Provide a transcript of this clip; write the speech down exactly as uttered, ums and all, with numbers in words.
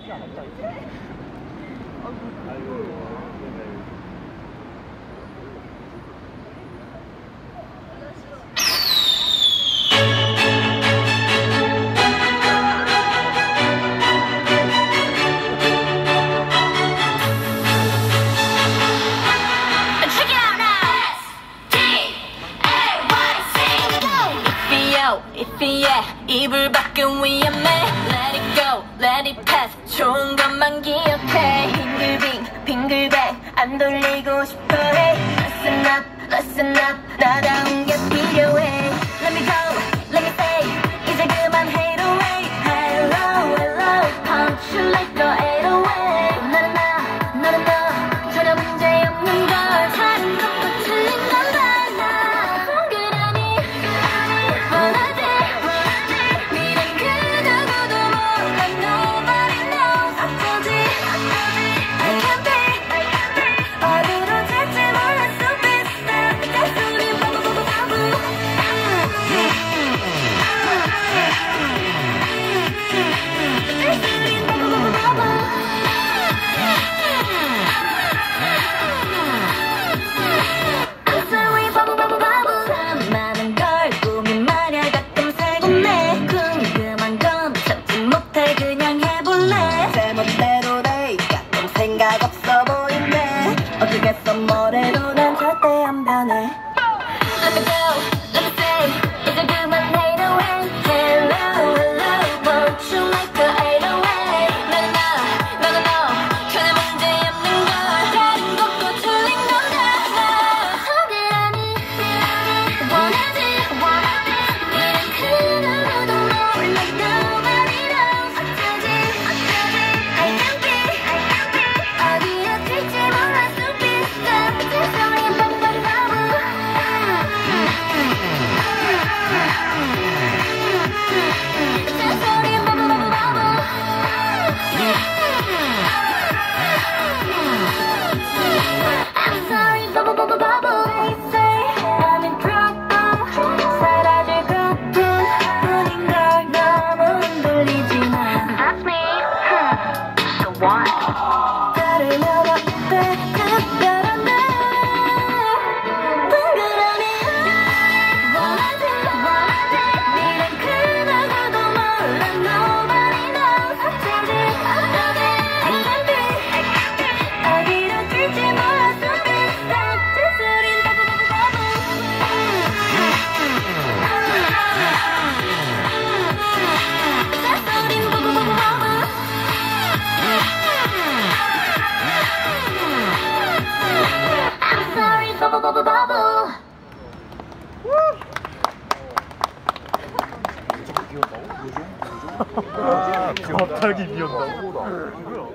이피야 이불 밖은 위험해. Let it go, let it pass. 좋은 것만 기억해. 빙글빙, 빙글뱅 안 돌리고 싶어해. Listen up, listen up. 나다운 게 필요해. Let me go, let me say. 이제 그만 hate away. Hello, hello. Punch you like the eight oh eight. 나는 나, 너는 너. 전혀 문제 없는 걸. 다른 것도 틀린 건 달라. 동그라미 원하지. 생각 없어 보이네. 어쩌겠어 뭐래도 난 절대 안 변해. Let me go, let me say. 이제 그만 hate away. Hello, hello. Won't you like the eight oh eight. 나는 나, 너는 너. 전혀 문제 없는 걸. 다른 것도 틀린 건 달라. 동그라미 원하지. 미련 그 누구도 몰라. Nobody knows. 어쩌지 어쩌지 I can't be. 어디에 튈지 몰라. superstar. 세상에 뻔뻔 바보. 세상에 뻔뻔 바보. I'm sorry 바보 바보 바보. They say I'm in trouble. 사라질 같은 뿐인걸. 너무 흔들리지 마. That's me. So what? 따르면 어때? 특별한데. 동그라미 원하지 원하지. 미련 그 누구도 몰라. Nobody knows. 어쩌지 어쩌지 I can't be. 어디로 튈지 몰라. superstar. 잔소린 바보 바보 바보. 잔소린 바보 바보 바보. I'm sorry, bubble, bubble, bubble. 갑자기 비온다고?